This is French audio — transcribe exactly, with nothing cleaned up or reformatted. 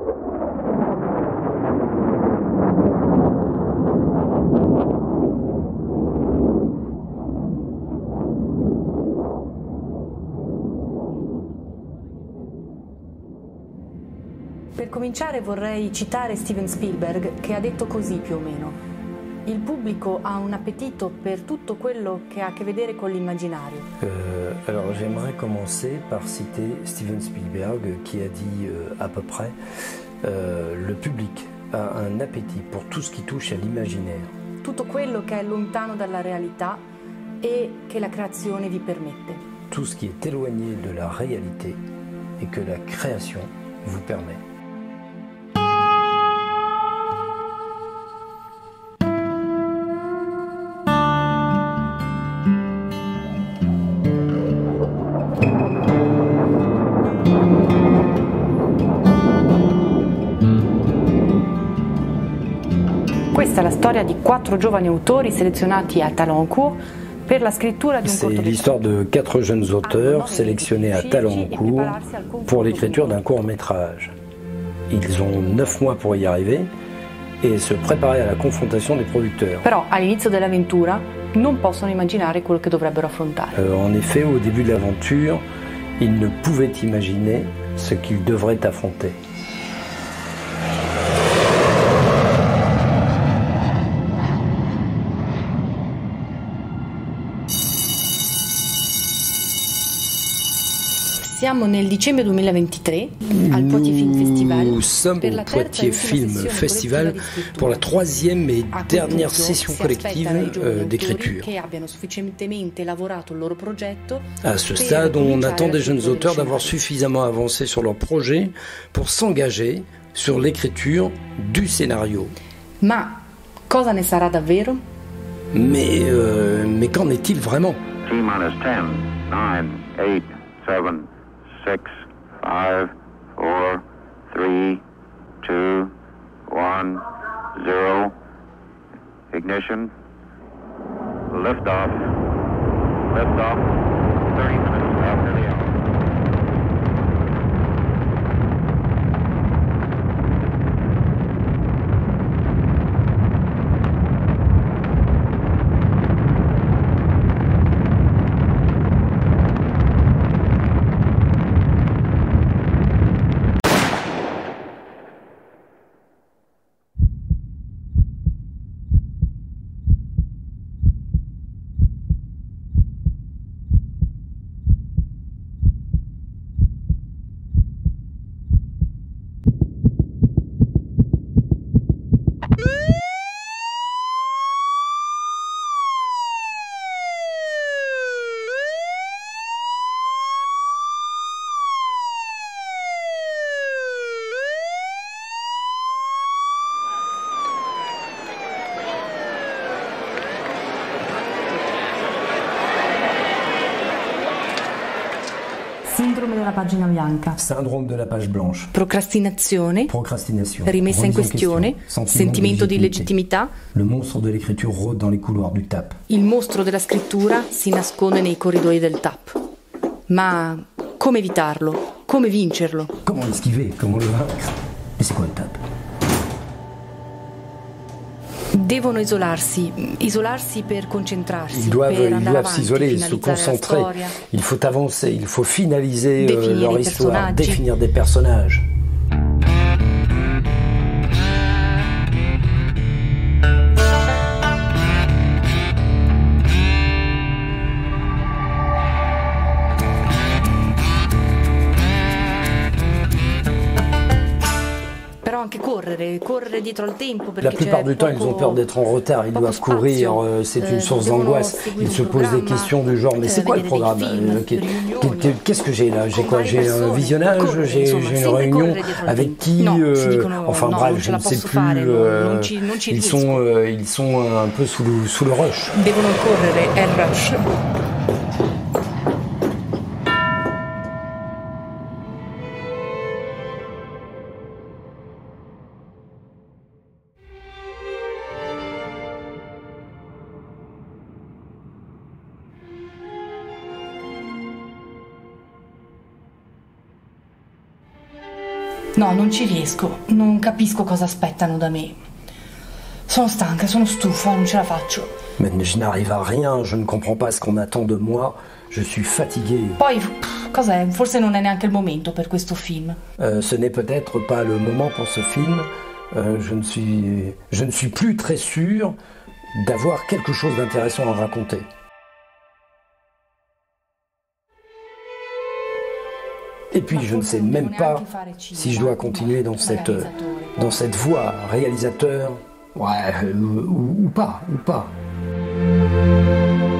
Per cominciare vorrei citare Steven Spielberg, che ha detto così più o meno: il pubblico ha un appetito per tutto quello che ha a che vedere con l'immaginario. Euh, alors j'aimerais commencer par citer Steven Spielberg qui a dit euh, à peu près euh, le public a un appétit pour tout ce qui touche à l'imaginaire. Tutto quello che è lontano dalla realtà e che la creazione vi permette. Tout ce qui est éloigné de la réalité et que la création vous permet. Questa è la storia di quattro giovani autori selezionati a Talencourt per la scrittura di un C'est cortometraggio. l'histoire de quatre jeunes auteurs sélectionnés à Talencourt pour l'écriture d'un court-métrage. Ils ont neuf mois pour y arriver et se préparer à la confrontation des producteurs. Però all'inizio dell'avventura non possono immaginare quello che dovrebbero affrontare. Euh, en effet, au début de l'aventure, ils ne pouvaient imaginer ce qu'ils devraient affronter. Siamo nel dicembre duemilaventitré al Poitiers Film Festival. Nous sommes per au la terza e Poitiers ultima Film sessione Festival collettiva di scrittura. pour la troisième et A quel dernière punto session si collective aspettano i giovani euh, autori d'écriture. che abbiano sufficientemente lavorato il loro progetto. À ce per stade, on cominciare attend la des jeunes scrittura auteurs del d'avoir scenario. suffisamment avancé sur leur projet pour s'engager sur l'écriture du scénario. Ma cosa ne sarà davvero? Mais, euh, mais qu'en est-il vraiment? T-minus ten, nine, eight, seven, six, five, four, three, two, one, zero. Ignition. Liftoff. Liftoff. thirty minutes after the hour. Sindrome della pagina bianca. Syndrome de la page blanche. Procrastinazione. Procrastination. Rimessa in Remise questione. question. Sentimento di legittimità. Le monstre de l'écriture rôde dans les couloirs du T A P. Il mostro della scrittura si nasconde nei corridoi del T A P. Ma come evitarlo? Come vincerlo? Comment l'esquiver? Comment le vaincre? Mais c'est quoi le T A P? Devono isolarsi, isolarsi per concentrarsi, Ils doivent, per ils andare doivent avanti, s'isoler, se finalizzare la concentrer. storia. Il faut avancer, il faut finaliser euh, Définir leur les histoire, personnages. définir des personnages. Però anche correre, correre dietro al tempo. La plupart du temps, ils ont peur d'être en retard, ils doivent courir, euh, c'est une source d'angoisse. Ils se posent des questions du genre, mais c'est quoi le programme? Euh, qu'est- qu'est- Qu'est-ce que j'ai là? J'ai quoi? J'ai un visionnage? J'ai j'ai une réunion? Avec qui? euh, Enfin bref, je ne sais plus. euh, Ils sont, euh, ils sont un peu sous le, sous le rush. Devono correre, è il rush. No, non ci riesco. Non capisco cosa aspettano da me. Sono stanca, sono stufa, non ce la faccio. Mais je n'arrive à rien, je ne comprends pas ce qu'on attend de moi. Je suis fatigué. Poi, pff, cos'è? Forse non è neanche il momento per questo film. Euh, ce n'est peut-être pas le moment pour ce film. Euh, je ne suis, je ne suis plus très sûr d'avoir quelque chose d'intéressant à raconter. Et puis je ne sais même pas si je dois continuer dans cette, dans cette voie, réalisateur, ouais, ou, ou pas, ou pas.